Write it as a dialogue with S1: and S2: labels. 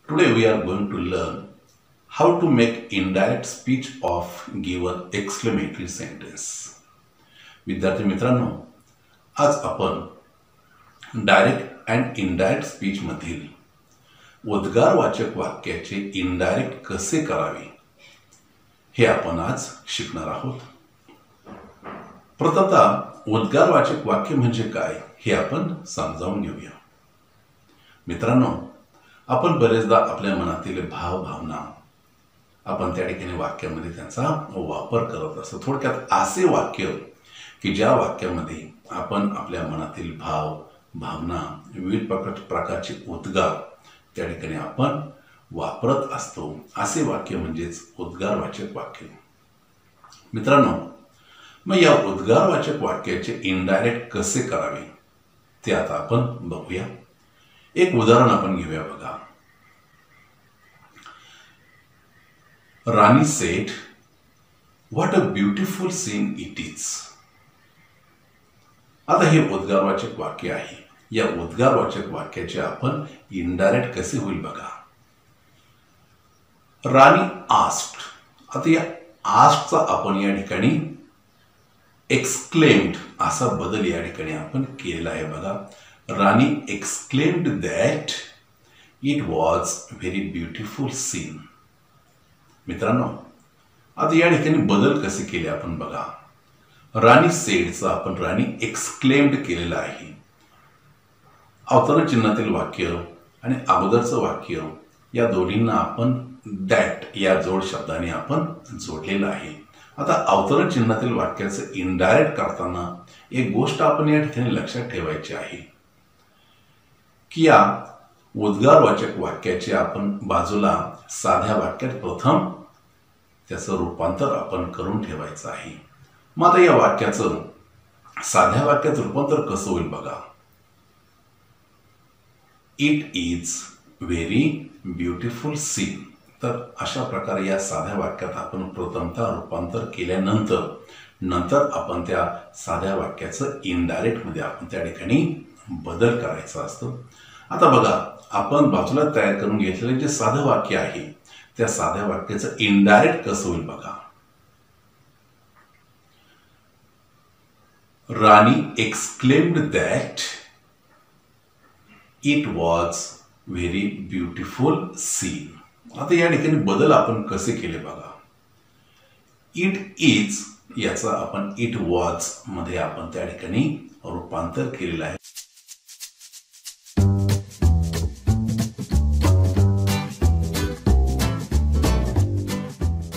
S1: Today we are going to learn how to make indirect speech of given exclamatory sentence. विद्यार्थी मित्रांनो, आज आपण direct and indirect speech मधील उद्गारवाचक वाक्याचे indirect कसे करावे हे आपण आज शिकणार आहोत. प्रथमतः उद्गारवाचक वाक्य म्हणजे काय हे आपण समजावून घेऊया. मित्रांनो, आपण बरेचदा आपल्या मनातील भाव भावना आपण त्या ठिकाणी वाक्यामध्ये त्यांचा वापर करत असतो. थोडक्यात असे वाक्य की ज्या वाक्यामध्ये आपण आपल्या मनातील भाव भावना विविध प्रकारचे उद्गार त्या ठिकाणी आपण वापरत असतो. असे वाक्य म्हणजेच उद्गारवाचक वाक्य. मित्रांनो, मग या उद्गारवाचक वाक्याचे इनडायरेक्ट कसे करावे ते आता आपण बघूया. एक उदाहरण आपण घेऊया. बघा, Rani said, what a beautiful scene it is. आता हे उद्गारवाचक वाक्य आहे. या उद्गारवाचक वाक्याचे आपण इनडायरेक्ट कसे होईल बघा. राणी आस्क्ड. आता या आस्क्डचा आपण या ठिकाणी एक्सक्लेम्ड असा बदल या ठिकाणी आपण केलेला आहे. बघा, Rani exclaimed that it was very beautiful scene. मित्रांनो, आता या ठिकाणी बदल कसे केले आपण बघा. राणी सेडचा आपण राणी एक्सक्लेम्ड केलेलं आहे. अवतरण चिन्हातील वाक्य आणि अगोदरचं वाक्य या दोन्हींना आपण दॅट या जोड शब्दाने आपण जोडलेलं आहे. आता अवतरण चिन्हातील वाक्याचं इनडायरेक्ट करताना एक गोष्ट आपण या ठिकाणी लक्षात ठेवायची आहे की या उद्गारवाचक वाक्याचे आपण बाजूला साध्या वाक्यात प्रथम त्याचं रूपांतर आपण करून ठेवायचं आहे. मग आता या वाक्याचं साध्या वाक्यात रूपांतर कसं होईल बघा. It is very beautiful scene. तर अशा प्रकारे या साध्या वाक्यात आपण प्रथमतः रूपांतर केल्यानंतर आपण त्या साध्या वाक्याचं इनडायरेक्ट मध्ये आपण त्या ठिकाणी बदल करायचा असतो. आता बघा, आपण बाजूला तयार करून घेतलेले जे साधं वाक्य आहे त्या साध्या वाक्याचं इनडायरेक्ट कसं होईल बघा. Rani exclaimed that it was very beautiful scene. आता या ठिकाणी बदल आपण कसे केले बघा. इट इज याचा आपण इट वॉज मध्ये आपण त्या ठिकाणी रूपांतर केलेलं आहे.